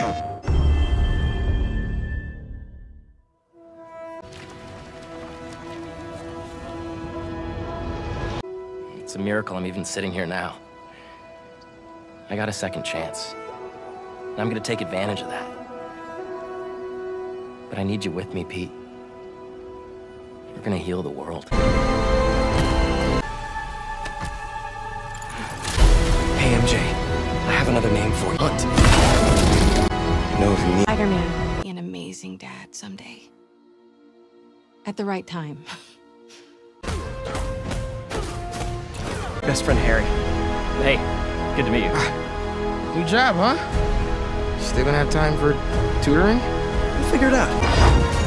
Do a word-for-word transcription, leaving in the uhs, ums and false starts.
It's a miracle I'm even sitting here now. I got a second chance. And I'm gonna take advantage of that. But I need you with me, Pete. We're gonna heal the world. Hey, M J. I have another name for you. Hunt. You know if you need... Spiderman. Be an amazing dad someday. At the right time. Best friend, Harry. Hey, good to meet you. New job, huh? Still gonna have time for tutoring? We'll figure it out.